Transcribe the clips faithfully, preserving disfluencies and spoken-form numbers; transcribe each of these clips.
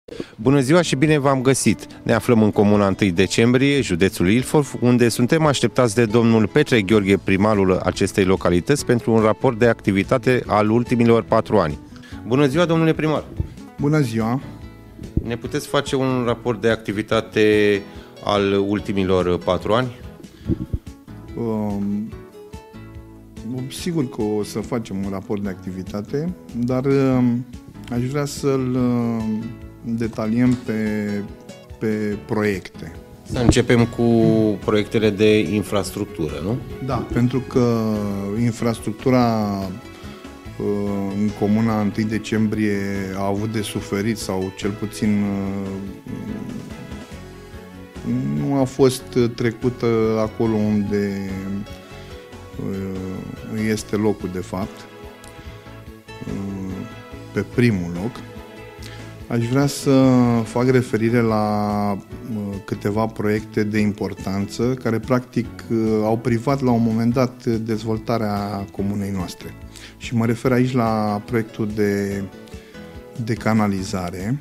Bună ziua și bine v-am găsit! Ne aflăm în comuna întâi decembrie, județul Ilfov, unde suntem așteptați de domnul Petre Gheorghe, primarul acestei localități, pentru un raport de activitate al ultimilor patru ani. Bună ziua, domnule primar! Bună ziua! Ne puteți face un raport de activitate al ultimilor patru ani? Um, sigur că o să facem un raport de activitate, dar um, aș vrea să-l um, detaliem pe, pe proiecte. Să începem cu proiectele de infrastructură, nu? Da, pentru că infrastructura în comuna întâi decembrie a avut de suferit, sau cel puțin nu a fost trecută acolo unde este locul de fapt, pe primul loc. Aș vrea să fac referire la câteva proiecte de importanță care practic au privat la un moment dat dezvoltarea comunei noastre. Și mă refer aici la proiectul de, de canalizare,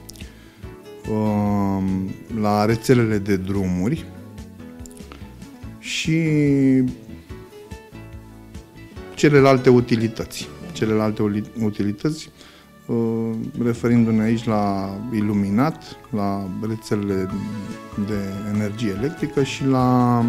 la rețelele de drumuri și celelalte utilități. Celelalte utilități referindu-ne aici la iluminat, la rețelele de energie electrică și la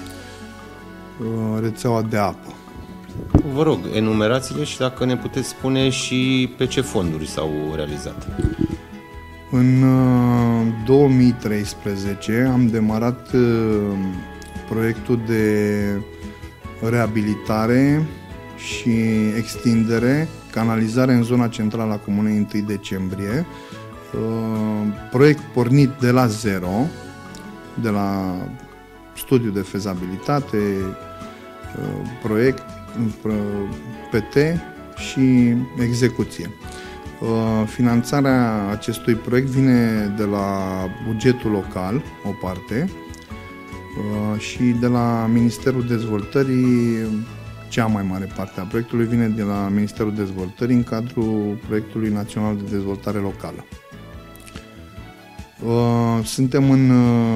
rețeaua de apă. Vă rog, enumerați-le și dacă ne puteți spune și pe ce fonduri s-au realizat. În două mii treisprezece am demarat proiectul de reabilitare și extindere, canalizare în zona centrală a comunei întâi decembrie, proiect pornit de la zero, de la studiu de fezabilitate, proiect, P T și execuție. Finanțarea acestui proiect vine de la bugetul local, o parte, și de la Ministerul Dezvoltării. Cea mai mare parte a proiectului vine de la Ministerul Dezvoltării în cadrul Proiectului Național de Dezvoltare Locală. Suntem în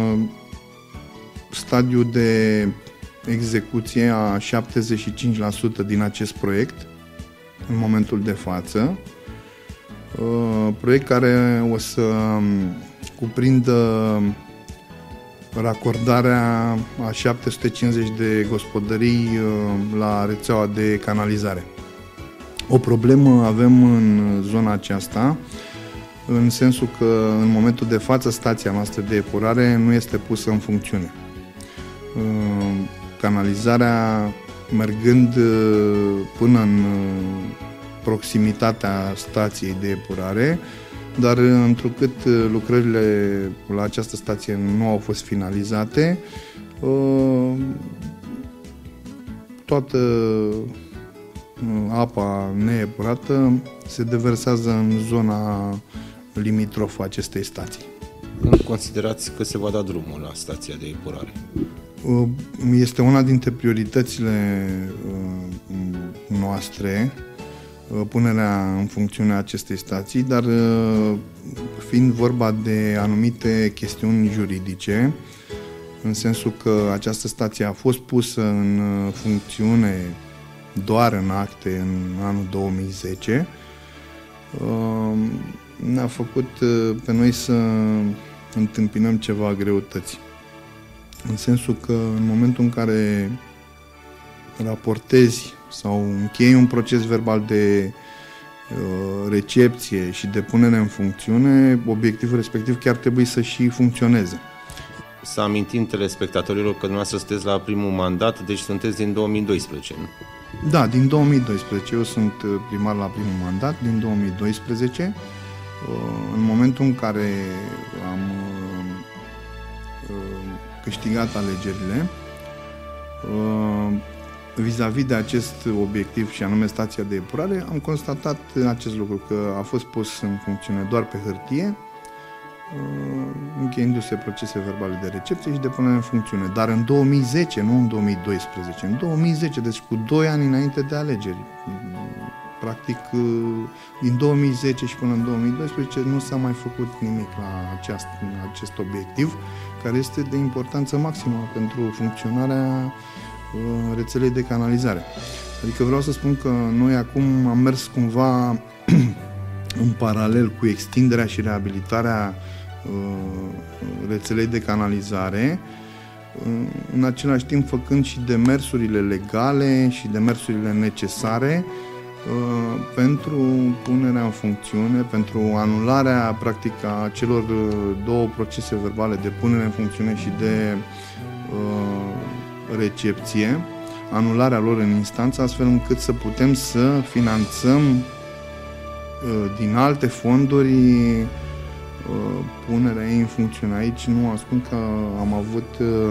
stadiu de execuție a șaptezeci și cinci la sută din acest proiect în momentul de față. Proiect care o să cuprindă racordarea a șapte sute cincizeci de gospodării la rețeaua de canalizare. O problemă avem în zona aceasta, în sensul că în momentul de față stația noastră de epurare nu este pusă în funcțiune. Canalizarea mergând până în proximitatea stației de epurare, dar întrucât lucrările la această stație nu au fost finalizate, toată apa neepurată se deversează în zona limitrofă acestei stații. Când considerați că se va da drumul la stația de epurare? Este una dintre prioritățile noastre, punerea în funcțiune a acestei stații, dar fiind vorba de anumite chestiuni juridice, în sensul că această stație a fost pusă în funcțiune doar în acte în anul două mii zece, ne-a făcut pe noi să întâmpinăm ceva greutăți. În sensul că în momentul în care raportezi sau închei un proces verbal de uh, recepție și de punere în funcțiune, obiectivul respectiv chiar trebuie să și funcționeze. Să amintim telespectatorilor că dumneavoastră sunteți la primul mandat, deci sunteți din două mii doisprezece, nu? Da, din două mii doisprezece. Eu sunt primar la primul mandat, din două mii doisprezece. În momentul în care am câștigat alegerile, vis-a-vis de acest obiectiv și anume stația de epurare, am constatat acest lucru, că a fost pus în funcțiune doar pe hârtie, încheiindu-se procese verbale de recepție și de punere în funcțiune. Dar în două mii zece, nu în două mii doisprezece, în două mii zece, deci cu doi ani înainte de alegeri, Practic, din două mii zece și până în două mii doisprezece nu s-a mai făcut nimic la acest, acest obiectiv, care este de importanță maximă pentru funcționarea rețelei de canalizare. Adică vreau să spun că noi acum am mers cumva în paralel cu extinderea și reabilitarea rețelei de canalizare, în același timp făcând și demersurile legale și demersurile necesare pentru punerea în funcțiune, pentru anularea practic a celor două procese verbale de punere în funcțiune și de recepție, anularea lor în instanță, astfel încât să putem să finanțăm din alte fonduri punerea ei în funcțiune. Aici nu ascund că am avut,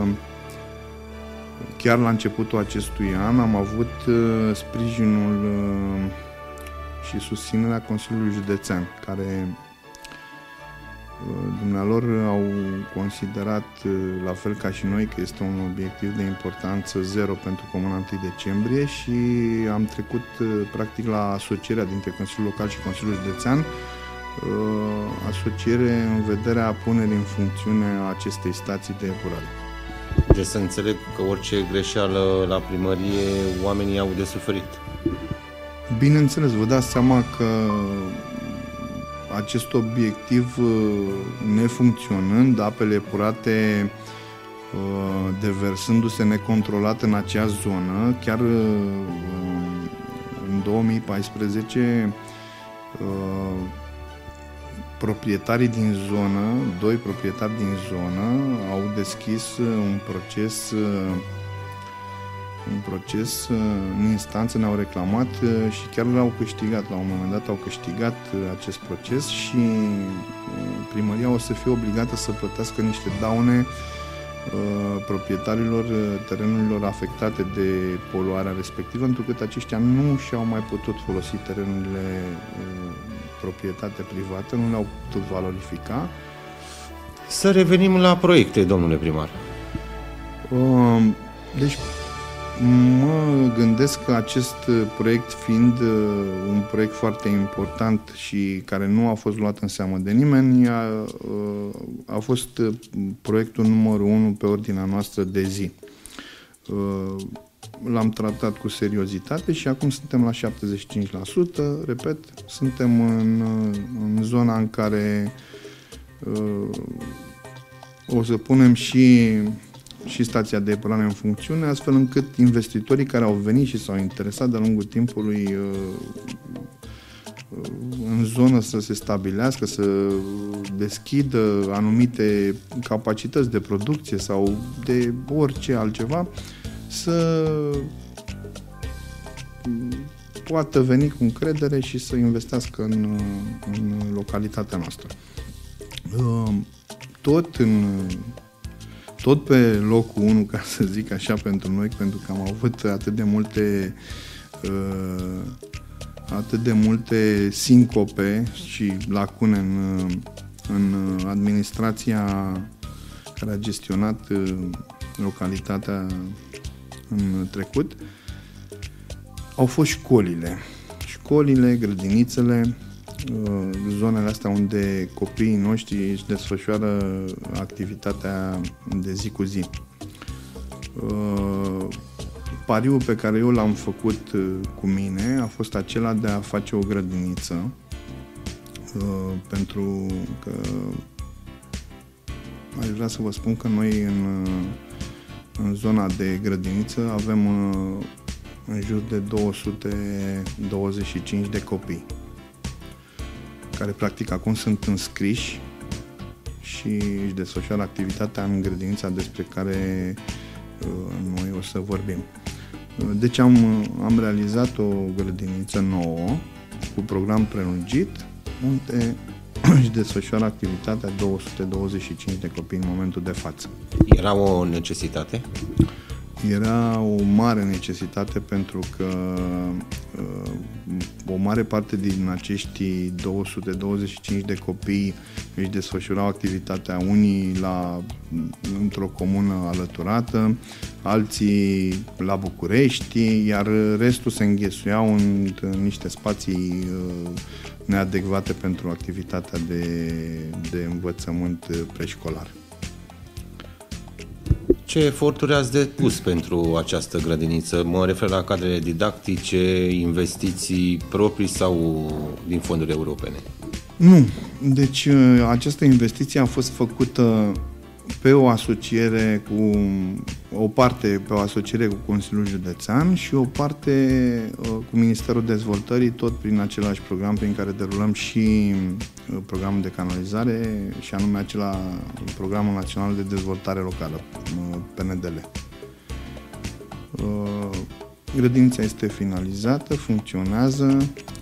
chiar la începutul acestui an, am avut sprijinul și susținerea Consiliului Județean, care dumnealor au considerat, la fel ca și noi, că este un obiectiv de importanță zero pentru Comuna întâi decembrie și am trecut practic la asocierea dintre Consiliul Local și Consiliul Județean, asociere în vederea punerii în funcțiune a acestei stații de epurare. Deci să înțeleg că orice greșeală la primărie, oamenii au de suferit. Bineînțeles, vă dați seama că acest obiectiv nefuncționând, apele epurate deversându-se necontrolat în acea zonă, chiar în două mii paisprezece proprietarii din zonă, doi proprietari din zonă au deschis un proces un proces în instanță, ne-au reclamat și chiar l-au câștigat. La un moment dat au câștigat acest proces și primăria o să fie obligată să plătească niște daune proprietarilor terenurilor afectate de poluarea respectivă, pentru că aceștia nu și-au mai putut folosi terenurile proprietate privată, nu le-au putut valorifica. Să revenim la proiecte, domnule primar. Deci, mă gândesc că acest proiect, fiind un proiect foarte important și care nu a fost luat în seamă de nimeni, a, a fost proiectul numărul unu pe ordinea noastră de zi. L-am tratat cu seriozitate și acum suntem la șaptezeci și cinci la sută. Repet, suntem în, în zona în care uh, o să punem și, și stația de epurare în funcțiune, astfel încât investitorii care au venit și s-au interesat de-a lungul timpului uh, în zonă să se stabilească, să deschidă anumite capacități de producție sau de orice altceva, să poată veni cu încredere și să investească în, în localitatea noastră. Tot, în, tot pe locul unu, ca să zic așa, pentru noi, pentru că am avut atât de multe atât de multe sincope și lacune în, în administrația care a gestionat localitatea în trecut, au fost școlile. Școlile, grădinițele, zonele astea unde copiii noștri își desfășoară activitatea de zi cu zi. Pariul pe care eu l-am făcut cu mine a fost acela de a face o grădiniță, pentru că aș vrea să vă spun că noi în În zona de grădiniță avem în jur de două sute douăzeci și cinci de copii care practic acum sunt înscriși și își desfășoară activitatea în grădinița despre care noi o să vorbim. Deci am, am realizat o grădiniță nouă cu program prelungit unde își desfășoară activitatea două sute douăzeci și cinci de copii în momentul de față. Era o necesitate? Era o mare necesitate pentru că uh, o mare parte din acești două sute douăzeci și cinci de copii își desfășurau activitatea, unii la, într-o comună alăturată, alții la București, iar restul se înghesuiau în, în niște spații uh, neadecvate pentru activitatea de, de învățământ preșcolar. Ce eforturi ați depus pentru această grădiniță? Mă refer la cadrele didactice, investiții proprii sau din fonduri europene? Nu. Deci această investiție a fost făcută pe o asociere cu o parte pe o asociere cu Consiliul Județean și o parte cu Ministerul Dezvoltării, tot prin același program prin care derulăm și programul de canalizare, și anume acela Programul Național de Dezvoltare Locală, P N D L. Grădinița este finalizată, funcționează,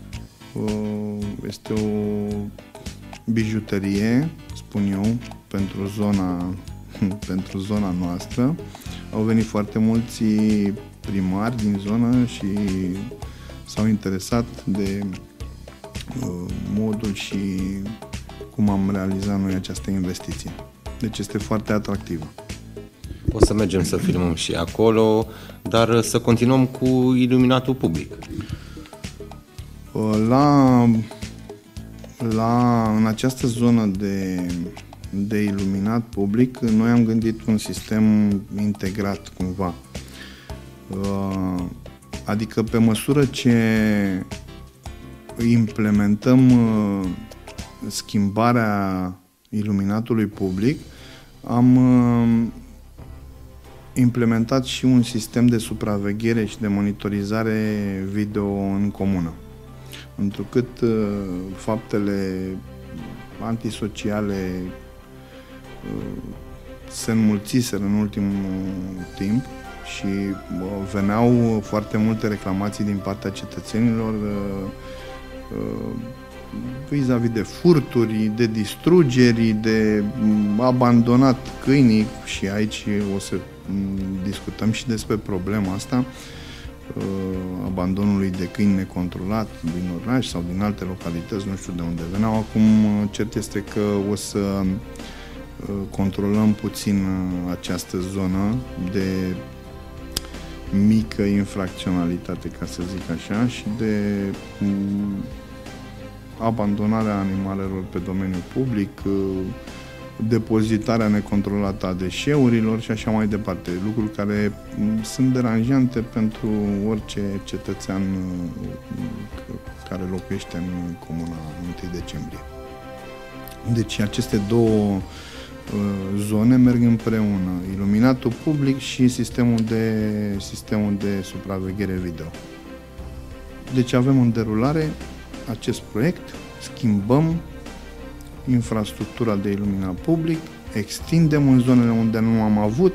este o bijuterie, spun eu, pentru zona, pentru zona noastră. Au venit foarte mulți primari din zonă și s-au interesat de uh, modul și cum am realizat noi această investiție. Deci este foarte atractivă. O să mergem să filmăm și acolo, dar să continuăm cu iluminatul public. La, la, în această zonă de, de iluminat public, noi am gândit un sistem integrat cumva. Adică pe măsură ce implementăm schimbarea iluminatului public, am implementat și un sistem de supraveghere și de monitorizare video în comună. Întrucât uh, faptele antisociale uh, se înmulțiseră în ultimul timp și uh, veneau foarte multe reclamații din partea cetățenilor uh, uh, vis-a-vis de furturi, de distrugeri, de um, abandonat câinii, și aici o să um, discutăm și despre problema asta, abandonului de câini necontrolat din oraș sau din alte localități, nu știu de unde veneau. Acum, cert este că o să controlăm puțin această zonă de mică infracționalitate, ca să zic așa, și de abandonarea animalelor pe domeniul public, depozitarea necontrolată a deșeurilor și așa mai departe. Lucruri care sunt deranjante pentru orice cetățean care locuiește în comuna întâi decembrie. Deci aceste două zone merg împreună, iluminatul public și sistemul de, sistemul de supraveghere video. Deci avem în derulare acest proiect, schimbăm infrastructura de iluminat public, extindem în zonele unde nu am avut.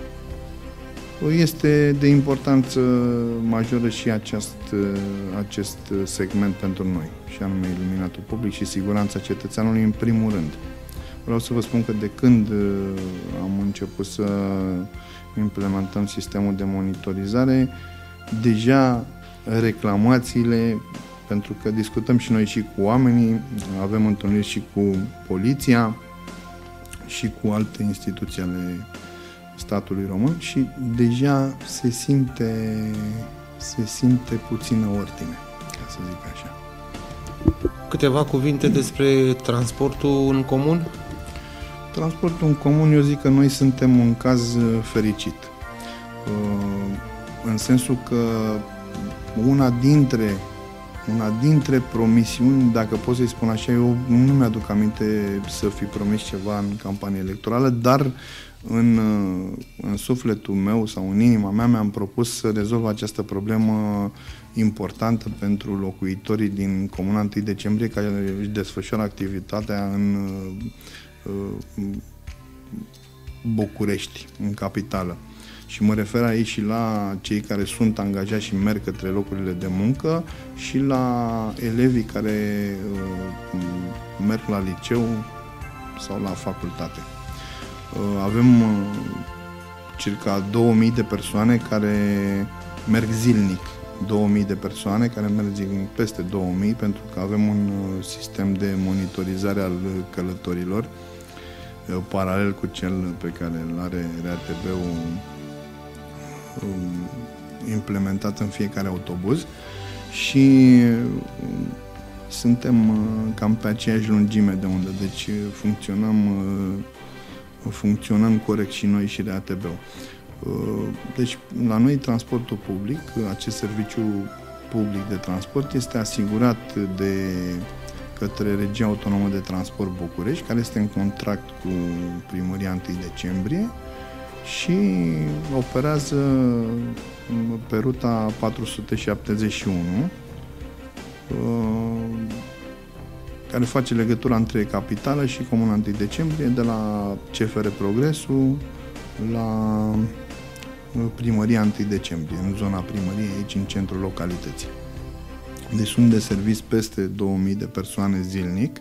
Este de importanță majoră și acest, acest segment pentru noi, și anume iluminatul public și siguranța cetățeanului în primul rând. Vreau să vă spun că de când am început să implementăm sistemul de monitorizare, deja reclamațiile, pentru că discutăm și noi și cu oamenii, avem întâlniri și cu poliția și cu alte instituții ale statului român și deja se simte, se simte puțină ordine, ca să zic așa. Câteva cuvinte despre transportul în comun? Transportul în comun, eu zic că noi suntem un caz fericit. În sensul că una dintre Una dintre promisiuni, dacă pot să-i spun așa, eu nu mi-aduc aminte să fi promis ceva în campanie electorală, dar în, în sufletul meu sau în inima mea mi-am propus să rezolv această problemă importantă pentru locuitorii din Comuna întâi decembrie, care își desfășoară activitatea în București, în capitală. Și mă refer aici și la cei care sunt angajați și merg către locurile de muncă și la elevii care uh, merg la liceu sau la facultate. Uh, avem uh, circa două mii de persoane care merg zilnic. două mii de persoane care merg zilnic, peste două mii, pentru că avem un sistem de monitorizare al călătorilor paralel cu cel pe care îl are R A T B-ul implementat în fiecare autobuz și suntem cam pe aceeași lungime de undă, deci funcționăm, funcționăm corect și noi și R A T B-ul. Deci la noi transportul public, acest serviciu public de transport este asigurat de către Regia Autonomă de Transport București, care este în contract cu Primăria întâi decembrie și operează pe ruta patru sute șaptezeci și unu, care face legătura între capitală și Comuna întâi decembrie, de la C F R Progresul la Primăria întâi decembrie, în zona primăriei, aici în centrul localității. Deci sunt de servici peste două mii de persoane zilnic.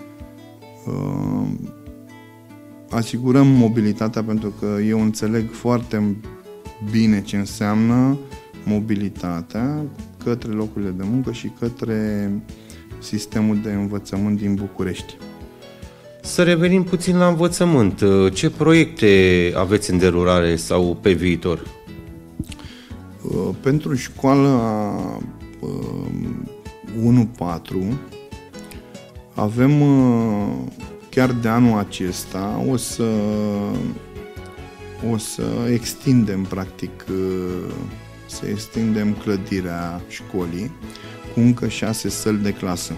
Asigurăm mobilitatea pentru că eu înțeleg foarte bine ce înseamnă mobilitatea către locurile de muncă și către sistemul de învățământ din București. Să revenim puțin la învățământ. Ce proiecte aveți în derulare sau pe viitor? Pentru școala unu patru avem chiar de anul acesta o să o să extindem practic să extindem clădirea școlii cu încă șase săli de clasă.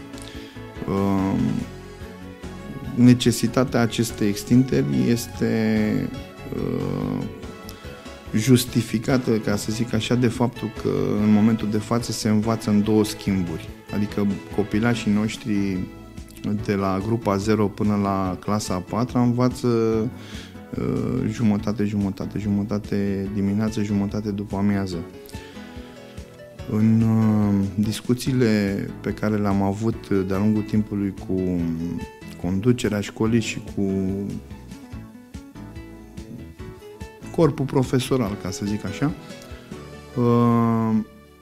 Necesitatea acestei extinderi este justificată, ca să zic așa, de faptul că în momentul de față se învață în două schimburi. Adică copilașii noștri de la grupa zero până la clasa a patra învață uh, jumătate, jumătate, jumătate dimineață, jumătate după amiază. În uh, discuțiile pe care le-am avut de-a lungul timpului cu conducerea școlii și cu corpul profesoral, ca să zic așa, uh,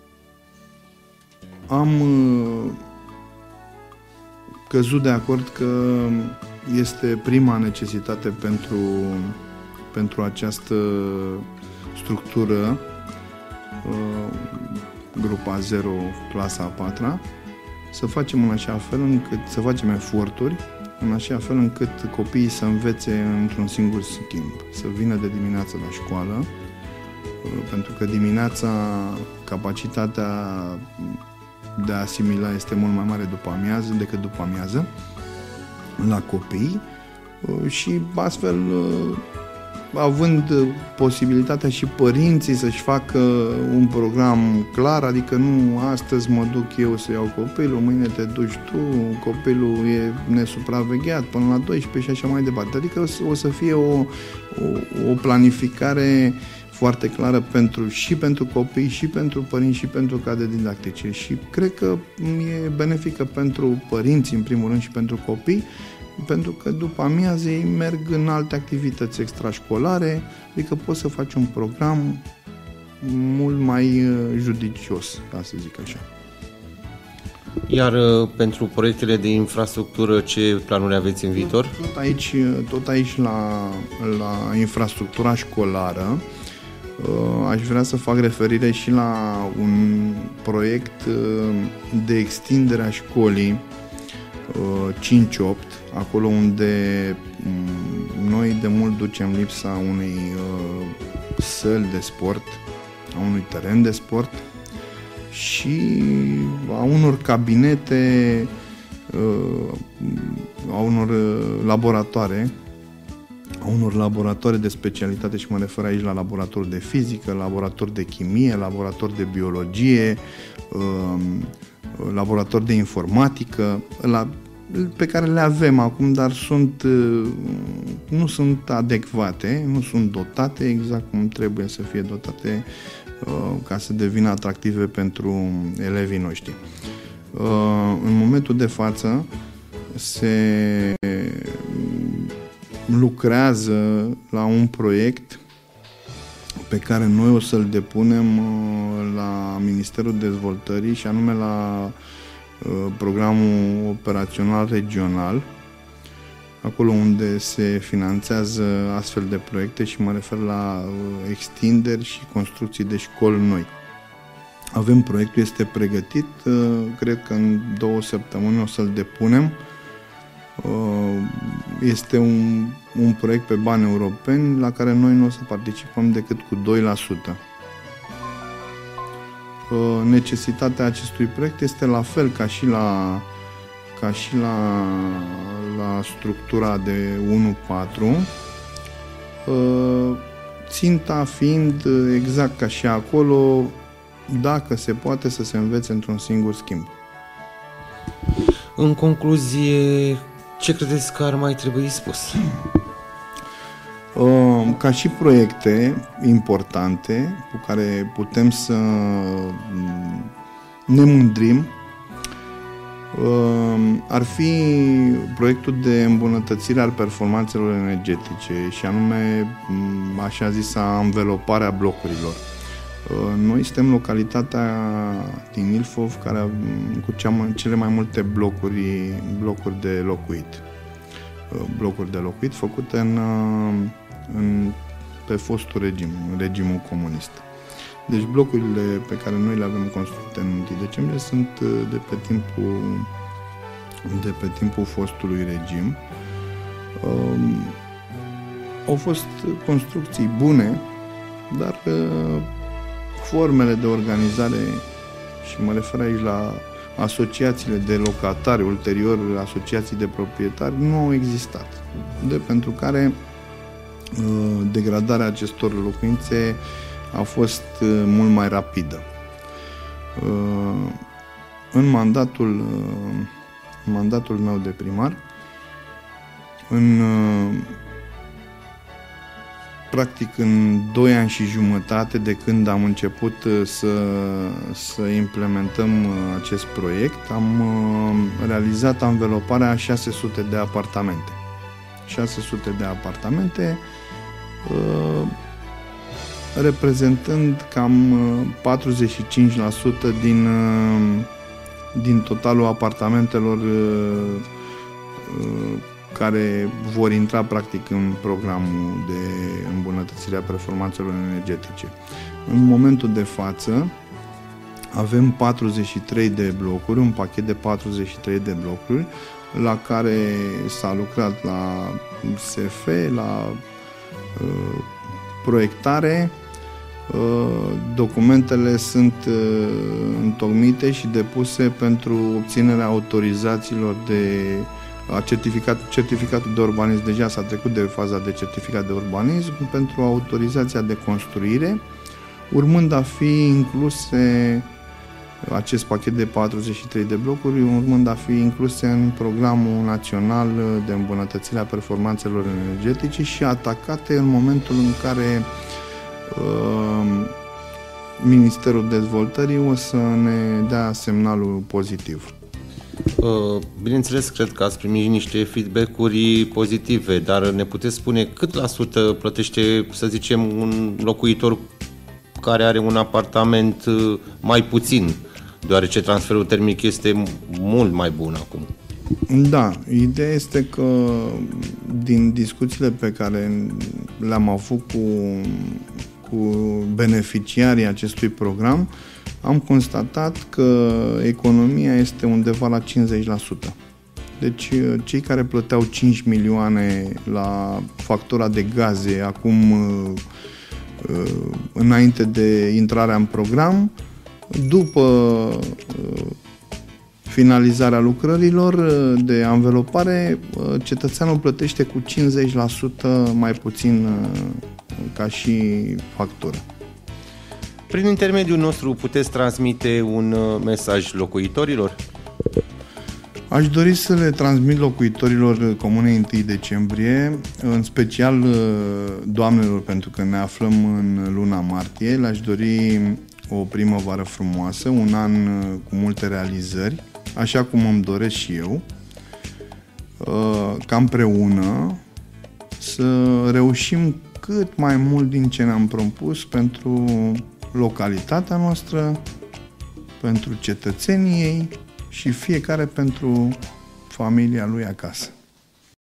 am uh, căzut de acord că este prima necesitate pentru, pentru această structură, uh, grupa zero, clasa a patra, să facem în așa fel încât, să facem eforturi în așa fel încât copiii să învețe într-un singur schimb, să vină de dimineață la școală, pentru că dimineața capacitatea de a asimila este mult mai mare după amiază decât după amiază la copii și astfel având posibilitatea și părinții să-și facă un program clar, adică nu astăzi mă duc eu să iau copilul, mâine te duci tu, copilul e nesupravegheat până la doisprezece și așa mai departe. Adică o să fie o, o, o planificare foarte clară pentru, și pentru copii, și pentru părinți, și pentru cadre didactice. Și cred că e benefică pentru părinți, în primul rând, și pentru copii, pentru că după amiază ei merg în alte activități extrașcolare, adică poți să faci un program mult mai judicios, ca să zic așa. Iar pentru proiectele de infrastructură, ce planuri aveți în viitor? Tot aici, tot aici la, la infrastructura școlară, aș vrea să fac referire și la un proiect de extindere a școlii cinci opt, acolo unde noi de mult ducem lipsa unei săli de sport, a unui teren de sport și a unor cabinete, a unor laboratoare, a unor laboratoare de specialitate, și mă refer aici la laborator de fizică, laborator de chimie, laborator de biologie, laborator de informatică, la, pe care le avem acum, dar sunt, nu sunt adecvate, nu sunt dotate exact cum trebuie să fie dotate ca să devină atractive pentru elevii noștri. În momentul de față se lucrează la un proiect pe care noi o să-l depunem la Ministerul Dezvoltării și anume la programul operațional regional, acolo unde se finanțează astfel de proiecte și mă refer la extinderi și construcții de școli noi. Avem proiectul, este pregătit, cred că în două săptămâni o să-l depunem. Este un, un proiect pe bani europeni la care noi nu o să participăm decât cu doi la sută. Necesitatea acestui proiect este la fel ca și la, ca și la, la structura de unu patru, ținta fiind exact ca și acolo, dacă se poate să se învețe într-un singur schimb. În concluzie, ce credeți că ar mai trebui spus? Ca și proiecte importante cu care putem să ne mândrim, ar fi proiectul de îmbunătățire al performanțelor energetice și anume așa zisa anvelopare a blocurilor. Noi suntem localitatea din Ilfov care cu cele mai multe blocuri, blocuri de locuit. Blocuri de locuit făcute în, în, pe fostul regim, în regimul comunist. Deci blocurile pe care noi le avem construite în întâi decembrie sunt de pe timpul, de pe timpul fostului regim. Um, au fost construcții bune, dar uh, formele de organizare, și mă refer aici la asociațiile de locatari, ulterior asociații de proprietari, nu au existat. De pentru care uh, degradarea acestor locuințe a fost uh, mult mai rapidă. Uh, în mandatul, uh, în mandatul meu de primar, în uh, practic în doi ani și jumătate de când am început să, să implementăm acest proiect, am realizat anveloparea a șase sute de apartamente. șase sute de apartamente, reprezentând cam patruzeci și cinci la sută din, din totalul apartamentelor care vor intra practic în programul de îmbunătățire a performanțelor energetice. În momentul de față avem patruzeci și trei de blocuri, un pachet de patruzeci și trei de blocuri la care s-a lucrat la S F, la uh, proiectare. Uh, documentele sunt uh, întocmite și depuse pentru obținerea autorizațiilor de A certificat, certificatul de urbanism. Deja s-a trecut de faza de certificat de urbanism pentru autorizația de construire, urmând a fi incluse acest pachet de patruzeci și trei de blocuri, urmând a fi incluse în programul național de îmbunătățire a performanțelor energetice și atacate în momentul în care uh, Ministerul Dezvoltării o să ne dea semnalul pozitiv. Bineînțeles, cred că ați primit niște feedback-uri pozitive, dar ne puteți spune cât la sută plătește, să zicem, un locuitor care are un apartament mai puțin, deoarece transferul termic este mult mai bun acum? Da, ideea este că din discuțiile pe care le-am avut cu, cu beneficiarii acestui program, am constatat că economia este undeva la cincizeci la sută. Deci cei care plăteau cinci milioane la factura de gaze acum înainte de intrarea în program, după finalizarea lucrărilor de anvelopare, cetățeanul plătește cu cincizeci la sută mai puțin ca și factură. Prin intermediul nostru puteți transmite un mesaj locuitorilor? Aș dori să le transmit locuitorilor Comunei întâi decembrie, în special doamnelor, pentru că ne aflăm în luna martie. Le-aș dori o primăvară frumoasă, un an cu multe realizări, așa cum îmi doresc și eu, ca împreună să reușim cât mai mult din ce ne-am propus pentru localitatea noastră, pentru cetățenii ei și fiecare pentru familia lui acasă.